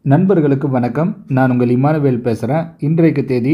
நண்பர்களுக்கு வணக்கம். நான் உங்கள் இமானுவேல் பேசுகிறேன். இன்றைக்கு தேதி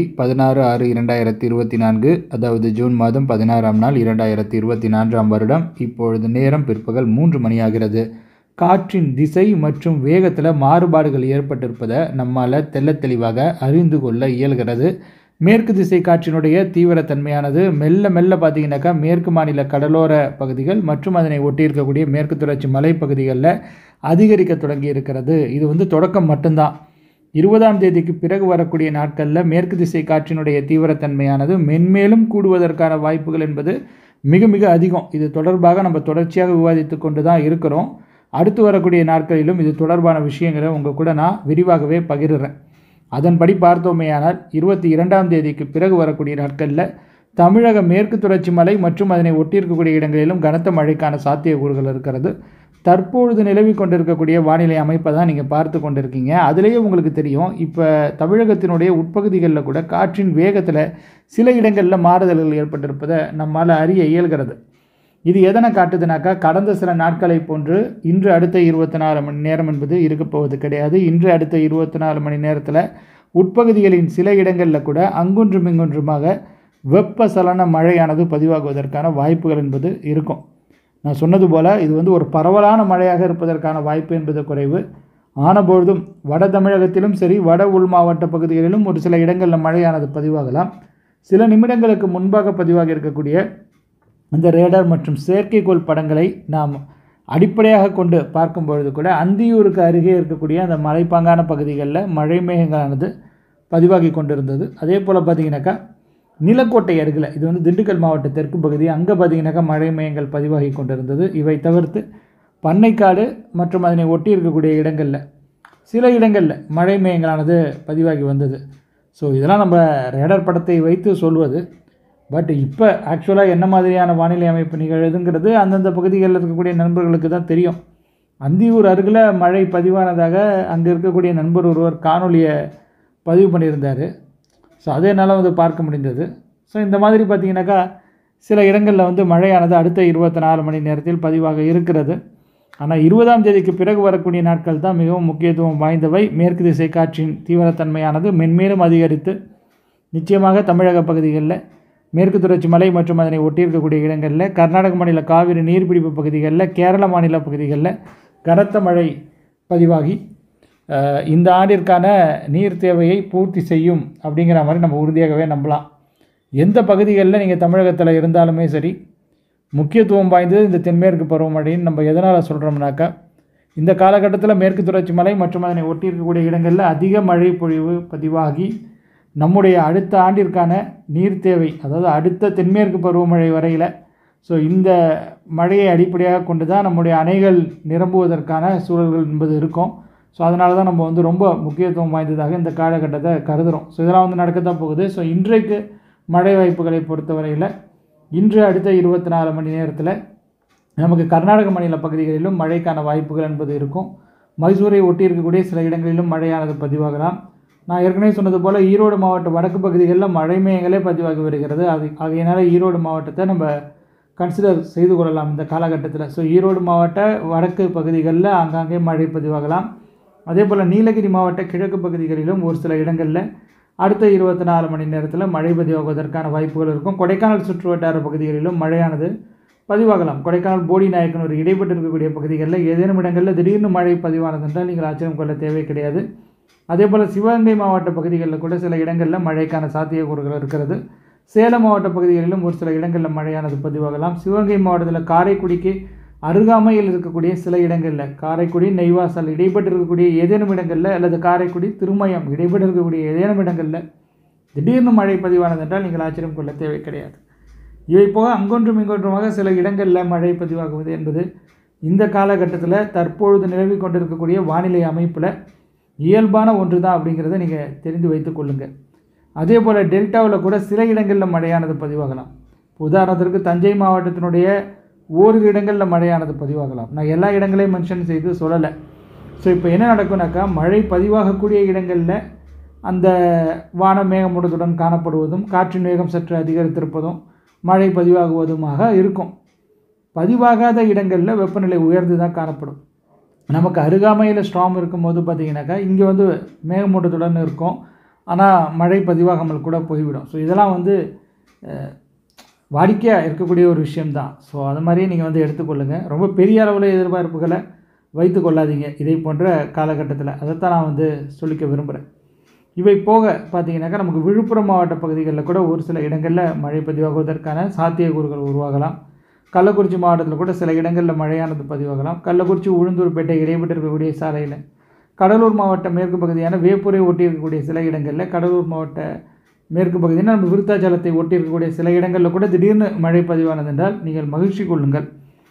16/6/2024, அதாவது ஜூன் மாதம் 16ஆம் நாள் 2024ஆம் வருடம். இப்பொழுது நேரம் பிற்பகல் 3 மணியாகிறது. காற்றின் திசை மற்றும் வேகத்தில் மாறுபாடுகள் ஏற்பட்டிருப்பதை நம்மால் தெள்ளத் தெளிவாக அறிந்து கொள்ள இயல்கிறது. மேற்கு திசை காற்றினுடைய தீவிரத்தன்மையானது மெல்ல மெல்ல பார்த்தீங்கன்னாக்கா மேற்கு மாநில கடலோர பகுதிகள் மற்றும் அதனை ஒட்டி இருக்கக்கூடிய மேற்கு தொடர்ச்சி மலைப்பகுதிகளில் அதிகரிக்க தொடங்கி இருக்கிறது. இது தொடக்கம் மட்டும்தான். 20ஆம் தேதிக்கு பிறகு வரக்கூடிய நாட்களில் மேற்கு திசை காற்றினுடைய தீவிரத்தன்மையானது மென்மேலும் கூடுவதற்கான வாய்ப்புகள் என்பது மிக மிக அதிகம். இது தொடர்பாக நம்ம தொடர்ச்சியாக விவாதித்து கொண்டு தான் இருக்கிறோம். அடுத்து வரக்கூடிய நாட்களிலும் இது தொடர்பான விஷயங்களை உங்கள் கூட நான் விரிவாகவே பகிர்றேன். அதன்படி பார்த்தோமேயானால் 22ஆம் தேதிக்கு பிறகு வரக்கூடிய நாட்களில் தமிழக மேற்கு தொடர்ச்சி மலை மற்றும் அதனை ஒட்டியிருக்கக்கூடிய இடங்களிலும் கனத்த மழைக்கான சாத்தியக்கூறுகள் இருக்கிறது. தற்பொழுது நிலவி கொண்டிருக்கக்கூடிய வானிலை அமைப்பை தான் நீங்கள் பார்த்து கொண்டிருக்கீங்க. அதுலேயே உங்களுக்கு தெரியும், இப்போ தமிழகத்தினுடைய உட்பகுதிகளில் கூட காற்றின் வேகத்தில் சில இடங்களில் மாறுதல்கள் ஏற்பட்டிருப்பதை நம்மால் அறிய இயல்கிறது. இது எதனை காட்டுதுனாக்கா, கடந்த சில நாட்களை போன்று இன்று அடுத்த 24 மணி நேரம் என்பது இருக்க போவது கிடையாது. இன்று அடுத்த 24 மணி நேரத்தில் உட்பகுதிகளின் சில இடங்களில் கூட அங்குன்றும் இங்குன்றுமாக வெப்பசலன மழையானது பதிவாகுவதற்கான வாய்ப்புகள் என்பது இருக்கும். நான் சொன்னது போல் இது ஒரு பரவலான மழையாக இருப்பதற்கான வாய்ப்பு என்பது குறைவு. ஆனபொழுதும் வட தமிழகத்திலும் சரி, வட உள் மாவட்ட பகுதிகளிலும் ஒரு சில இடங்களில் மழையானது பதிவாகலாம். சில நிமிடங்களுக்கு முன்பாக பதிவாக இருக்கக்கூடிய இந்த ரேடார் மற்றும் செயற்கைக்கோள் படங்களை நாம் அடிப்படையாக கொண்டு பார்க்கும்பொழுது கூட அந்தியூருக்கு அருகே இருக்கக்கூடிய அந்த மலைப்பாங்கான பகுதிகளில் மழை மேகங்களானது பதிவாகி கொண்டிருந்தது. அதே போல் பார்த்திங்கனாக்கா நிலக்கோட்டை அருகில், இது திண்டுக்கல் மாவட்ட தெற்கு பகுதி, அங்கே பார்த்திங்கனாக்கா மழை மேகங்கள் பதிவாகி கொண்டிருந்தது. இவை தவிர்த்து பண்ணைக்காடு மற்றும் அதனை ஒட்டி இருக்கக்கூடிய இடங்களில் சில இடங்களில் மழை மேகங்களானது பதிவாகி வந்தது. ஸோ இதெல்லாம் நம்ம ரேடார் படத்தை வைத்து சொல்வது. பட் இப்போ ஆக்சுவலாக என்ன மாதிரியான வானிலை அமைப்பு நிகழுதுங்கிறது அந்தந்த பகுதிகளில் இருக்கக்கூடிய நண்பர்களுக்கு தான் தெரியும். அந்தியூர் அருகில் மழை பதிவானதாக அங்கே இருக்கக்கூடிய நண்பர் ஒருவர் காணொலியை பதிவு பண்ணியிருந்தார். ஸோ அதை என்னால் பார்க்க முடிந்தது. ஸோ இந்த மாதிரி பார்த்திங்கனாக்கா சில இடங்களில் மழையானது அடுத்த 24 மணி நேரத்தில் பதிவாக இருக்கிறது. ஆனால் 20ஆம் தேதிக்கு பிறகு வரக்கூடிய நாட்கள் தான் மிகவும் முக்கியத்துவம் வாய்ந்தவை. மேற்கு திசை காற்றின் தீவிரத்தன்மையானது மென்மேலும் அதிகரித்து நிச்சயமாக தமிழக பகுதிகளில் மேற்கு தொடர்ச்சி மலை மற்றும் அதனை ஒட்டியிருக்கக்கூடிய இடங்களில், கர்நாடக மாநில காவிரி நீர்பிடிப்பு பகுதிகளில், கேரள மாநில பகுதிகளில் கனத்த மழை பதிவாகி இந்த ஆண்டிற்கான நீர் தேவையை பூர்த்தி செய்யும் அப்படிங்கிற மாதிரி நம்ம உறுதியாகவே நம்பலாம். எந்த பகுதிகளில் நீங்கள் தமிழகத்தில் இருந்தாலுமே சரி, முக்கியத்துவம் வாய்ந்தது இந்த தென்மேற்கு பருவமழைன்னு நம்ம எதனால் சொல்கிறோம்னாக்கா, இந்த காலகட்டத்தில் மேற்கு தொடர்ச்சி மலை மற்றும் அதனை ஒட்டி இருக்கக்கூடிய இடங்களில் அதிக மழை பொழிவு பதிவாகி நம்முடைய அடுத்த ஆண்டிற்கான நீர் தேவை, அதாவது அடுத்த தென்மேற்கு பருவமழை வரையில், ஸோ இந்த மழையை அடிப்படையாக கொண்டு தான் நம்முடைய அணைகள் நிரம்புவதற்கான சூழல்கள் என்பது இருக்கும். ஸோ அதனால தான் நம்ம ரொம்ப முக்கியத்துவம் வாய்ந்ததாக இந்த காலகட்டத்தை கருதுகிறோம். ஸோ இதெல்லாம் நடக்கத்தான் போகுது. ஸோ இன்றைக்கு மழை வாய்ப்புகளை பொறுத்தவரையில் இன்று அடுத்த 24 மணி நேரத்தில் நமக்கு கர்நாடக மாநில பகுதிகளிலும் மழைக்கான வாய்ப்புகள் என்பது இருக்கும். மைசூரை ஒட்டி இருக்கக்கூடிய சில இடங்களிலும் மழையானது பதிவாகலாம். நான் ஏற்கனவே சொன்னது போல் ஈரோடு மாவட்ட வடக்கு பகுதிகளில் மழை மேகங்களே பதிவாகி வருகிறது. ஆகையினால ஈரோடு மாவட்டத்தை நம்ம கன்சிடர் செய்து கொள்ளலாம் இந்த காலகட்டத்தில். ஸோ ஈரோடு மாவட்ட வடக்கு பகுதிகளில் ஆங்காங்கே மழை பதிவாகலாம். அதே போல் நீலகிரி மாவட்ட கிழக்கு பகுதிகளிலும் ஒரு சில இடங்களில் அடுத்த 24 மணி நேரத்தில் மழை பதிவாகுவதற்கான வாய்ப்புகள் இருக்கும். கொடைக்கானல் சுற்று வட்டார பகுதிகளிலும் மழையானது பதிவாகலாம். கொடைக்கானல் போடி நாயக்கன் ஒரு இடைப்பட்டு இருக்கக்கூடிய பகுதிகளில் ஏதேனும் இடங்களில் திடீர்னு மழை பதிவானது என்றால் நீங்கள் ஆச்சரியம் கொள்ள தேவை கிடையாது. அதே போல் சிவகங்கை மாவட்ட பகுதிகளில் கூட சில இடங்களில் மழைக்கான சாத்தியக்கூறுகள் இருக்கிறது. சேலம் மாவட்ட பகுதிகளிலும் ஒரு சில இடங்களில் மழையானது பதிவாகலாம். சிவகங்கை மாவட்டத்தில் காரைக்குடிக்கு அருகாமையில் இருக்கக்கூடிய சில இடங்களில், காரைக்குடி நெய்வாசல் இடைப்பட்டு இருக்கக்கூடிய ஏதேனும் இடங்களில், அல்லது காரைக்குடி திருமயம் இடைப்பட்டு இருக்கக்கூடிய ஏதேனும் இடங்களில் திடீர்னு மழை பதிவானது என்றால் நீங்கள் ஆச்சரியம் கொள்ள தேவை கிடையாது. இவை போக அங்கொன்றும் இங்கொன்றுமாக சில இடங்களில் மழை பதிவாகுவது என்பது இந்த காலகட்டத்தில் தற்பொழுது நிலவி கொண்டிருக்கக்கூடிய வானிலை அமைப்பில் இயல்பான ஒன்று தான் அப்படிங்கிறத நீங்கள் தெரிந்து வைத்து கொள்ளுங்கள். அதே போல் டெல்டாவில் கூட சில இடங்களில் மழையானது பதிவாகலாம். உதாரணத்திற்கு தஞ்சை மாவட்டத்தினுடைய ஓரிரு இடங்களில் மழையானது பதிவாகலாம். நான் எல்லா இடங்களையும் மென்ஷன் செய்து சொல்லலை. ஸோ இப்போ என்ன நடக்கும்னாக்கா, மழை பதிவாகக்கூடிய இடங்களில் அந்த வான மேகமூட்டத்துடன் காணப்படுவதும் காற்றின் வேகம் சற்று அதிகரித்திருப்பதும் மழை பதிவாகுவதுமாக இருக்கும். பதிவாகாத இடங்களில் வெப்பநிலை உயர்ந்து தான் காணப்படும். நமக்கு அருகாமையில் ஸ்ட்ராங் இருக்கும்போது பார்த்திங்கனாக்கா இங்கே வந்து மேகமூட்டத்துடன் இருக்கும், ஆனால் மழை பதிவாகாமல் கூட போய்விடும். ஸோ இதெல்லாம் வந்து வாடிக்கையாக இருக்கக்கூடிய ஒரு விஷயம்தான். ஸோ அது மாதிரியே நீங்கள் வந்து எடுத்துக்கொள்ளுங்கள். ரொம்ப பெரிய அளவில் எதிர்பார்ப்புகளை வைத்து கொள்ளாதீங்க இதை போன்ற காலகட்டத்தில். அதைத்தான் நான் வந்து சொல்லிக்க விரும்புகிறேன். இவை போக பார்த்திங்கனாக்கா நமக்கு விழுப்புரம் மாவட்ட பகுதிகளில் கூட ஒரு சில இடங்களில் மழை பதிவாகுவதற்கான சாத்தியக்கூறுகள் உருவாகலாம். கள்ளக்குறிச்சி மாவட்டத்தில் கூட சில இடங்களில் மழையானது பதிவாகலாம். கள்ளக்குறிச்சி உளுந்தூர்பேட்டை இடைப்பட்டு இருக்கக்கூடிய சாலையில், கடலூர் மாவட்ட மேற்கு பகுதியான வேப்பூரை ஒட்டி இருக்கக்கூடிய சில இடங்களில், கடலூர் மாவட்ட மேற்கு பகுதியில் நம்ம விருத்தாச்சலத்தை ஒட்டி இருக்கக்கூடிய சில இடங்களில் கூட திடீர்னு மழை பதிவானது என்றால் நீங்கள் மகிழ்ச்சி கொள்ளுங்கள்.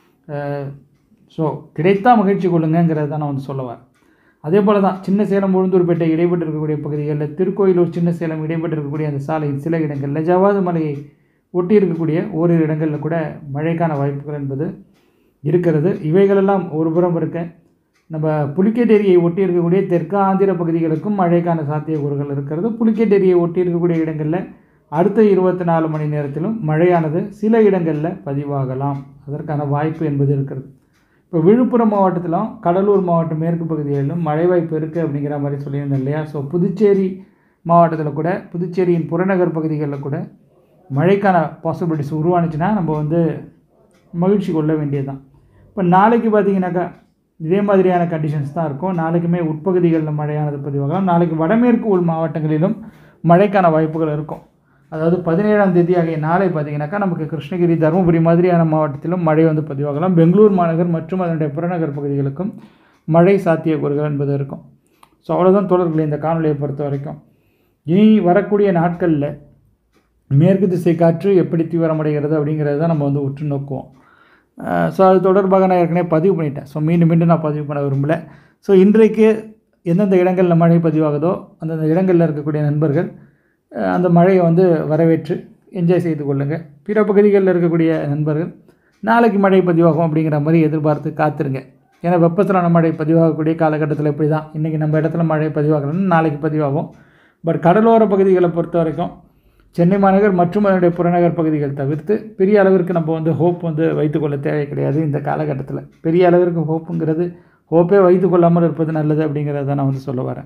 ஸோ கிடைத்தால் மகிழ்ச்சி கொள்ளுங்கிறது தான் நான் வந்து சொல்ல வரேன். அதே போல் தான் சின்ன சேலம் உளுந்தூர்பேட்டை இடைப்பட்டு இருக்கக்கூடிய பகுதிகளில், திருக்கோயிலூர் சின்ன சேலம் இடைப்பட்டு இருக்கக்கூடிய அந்த சாலையின் சில இடங்களில், ஜவ்வாது மலையை ஒட்டி இருக்கக்கூடிய ஓரிரு இடங்களில் கூட மழைக்கான வாய்ப்புகள் என்பது இருக்கிறது. இவைகளெல்லாம் ஒரு புறம் இருக்க, நம்ம புலிக்கேட் ஏரியை ஒட்டி இருக்கக்கூடிய தெற்கு ஆந்திர பகுதிகளுக்கும் மழைக்கான சாத்தியக்கூறுகள் இருக்கிறது. புலிக்கேட் ஏரியை ஒட்டி இருக்கக்கூடிய இடங்களில் அடுத்த 24 மணி நேரத்திலும் மழையானது சில இடங்களில் பதிவாகலாம். அதற்கான வாய்ப்பு என்பது இருக்கிறது. இப்போ விழுப்புரம் மாவட்டத்திலும் கடலூர் மாவட்ட மேற்கு பகுதிகளிலும் மழை வாய்ப்பு இருக்குது அப்படிங்கிற மாதிரி சொல்லியிருந்தேன் இல்லையா? ஸோ புதுச்சேரி மாவட்டத்தில் கூட, புதுச்சேரியின் புறநகர் பகுதிகளில் கூட மழைக்கான பாசிபிலிட்டிஸ் உருவானுச்சுன்னா நம்ம வந்து மகிழ்ச்சி கொள்ள வேண்டியது தான். இப்போ நாளைக்கு பார்த்திங்கனாக்கா இதே மாதிரியான கண்டிஷன்ஸ் தான் இருக்கும். நாளைக்குமே உட்பகுதிகளில் மழையானது பதிவாகலாம். நாளைக்கு வடமேற்கு உள் மாவட்டங்களிலும் மழைக்கான வாய்ப்புகள் இருக்கும். அதாவது 17ஆம் தேதி ஆகிய நாளை பார்த்திங்கனாக்கா நமக்கு கிருஷ்ணகிரி, தருமபுரி மாதிரியான மாவட்டத்திலும் மழை வந்து பதிவாகலாம். பெங்களூர் மாநகர் மற்றும் அதனுடைய புறநகர் பகுதிகளுக்கும் மழை சாத்தியக்கூறுகள் என்பது இருக்கும். ஸோ அவ்வளோதான் தோழர்களே இந்த காணொலியை பொறுத்த வரைக்கும். இனி வரக்கூடிய நாட்களில் மேற்கு திசை காற்று எப்படி தீவிரமடைகிறது அப்படிங்கிறது தான் நம்ம வந்து உற்று நோக்குவோம். ஸோ அது தொடர்பாக நான் ஏற்கனவே பதிவு பண்ணிட்டேன். ஸோ மீண்டும் நான் பதிவு பண்ண விரும்பலை. ஸோ இன்றைக்கு எந்தெந்த இடங்களில் மழை பதிவாகுதோ அந்தந்த இடங்களில் இருக்கக்கூடிய நண்பர்கள் அந்த மழையை வந்து வரவேற்று என்ஜாய் செய்து கொள்ளுங்கள். பிற பகுதிகளில் இருக்கக்கூடிய நண்பர்கள் நாளைக்கு மழை பதிவாகும் அப்படிங்கிற மாதிரி எதிர்பார்த்து காத்துருங்க. ஏன்னா வெப்பசலன மழை பதிவாகக்கூடிய காலகட்டத்தில் இப்படி தான், இன்றைக்கி நம்ம இடத்துல மழை பதிவாகலன்னு நாளைக்கு பதிவாகும். பட் கடலோர பகுதிகளை பொறுத்த வரைக்கும் சென்னை மாநகர் மற்றும் அதனுடைய புறநகர் பகுதிகள் தவிர்த்து பெரிய அளவிற்கு நம்ம வந்து ஹோப் வந்து வைத்துக்கொள்ள தேவை கிடையாது. இந்த காலகட்டத்தில் பெரிய அளவிற்கு ஹோப்புங்கிறது, ஹோப்பே வைத்து கொள்ளாமல் இருப்பது நல்லது அப்படிங்கிறத நான் வந்து சொல்ல வரேன்.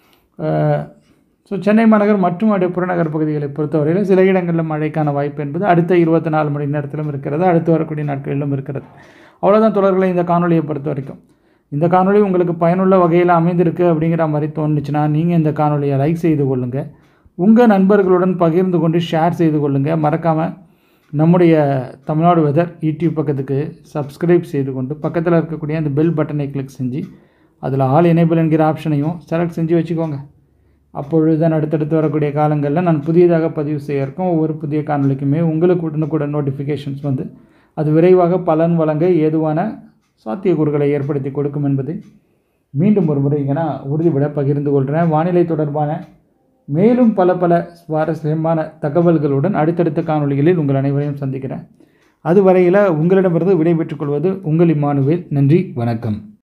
ஸோ சென்னை மாநகர் மற்றும் அதனுடைய புறநகர் பகுதிகளை பொறுத்தவரையில் சில இடங்களில் மழைக்கான வாய்ப்பு என்பது அடுத்த 24 மணி நேரத்திலும் இருக்கிறது, அடுத்து வரக்கூடிய நாட்களிலும் இருக்கிறது. அவ்வளோதான் தொடர்களை இந்த காணொலியை பொறுத்த வரைக்கும். இந்த காணொலி உங்களுக்கு பயனுள்ள வகையில் அமைந்திருக்கு அப்படிங்கிற மாதிரி தோணுச்சுன்னா நீங்கள் இந்த காணொலியை லைக் செய்து கொள்ளுங்கள். உங்கள் நண்பர்களுடன் பகிர்ந்து கொண்டு ஷேர் செய்து கொள்ளுங்கள். மறக்காமல் நம்முடைய தமிழ்நாடு வெதர் யூடியூப் பக்கத்துக்கு சப்ஸ்கிரைப் செய்து கொண்டு பக்கத்தில் இருக்கக்கூடிய அந்த பெல் பட்டனை கிளிக் செஞ்சு அதில் ஆல் எனேபிள் என்கிற ஆப்ஷனையும் செலக்ட் செஞ்சு வச்சுக்கோங்க. அப்பொழுது தான் அடுத்தடுத்து வரக்கூடிய காலங்களில் நான் புதியதாக பதிவு செய்ய இருக்கோம். ஒவ்வொரு புதிய காணொலிக்குமே உங்களுக்கு உடனுக்குடன் நோட்டிஃபிகேஷன்ஸ் வந்து அது விரைவாக பலன் வழங்க ஏதுவான சாத்தியக்கூறுகளை ஏற்படுத்தி கொடுக்கும் என்பதை மீண்டும் ஒரு முறை இங்கே நான் உறுதிபட பகிர்ந்து கொள்கிறேன். வானிலை தொடர்பான மேலும் பல சுவாரஸ்யமான தகவல்களுடன் அடுத்தடுத்த காணொலிகளில் உங்கள் அனைவரையும் சந்திக்கிறேன். அதுவரையில் உங்களிடமிருந்து விடைபெற்றுக் கொள்வது உங்கள் இம்மானுவேல். நன்றி, வணக்கம்.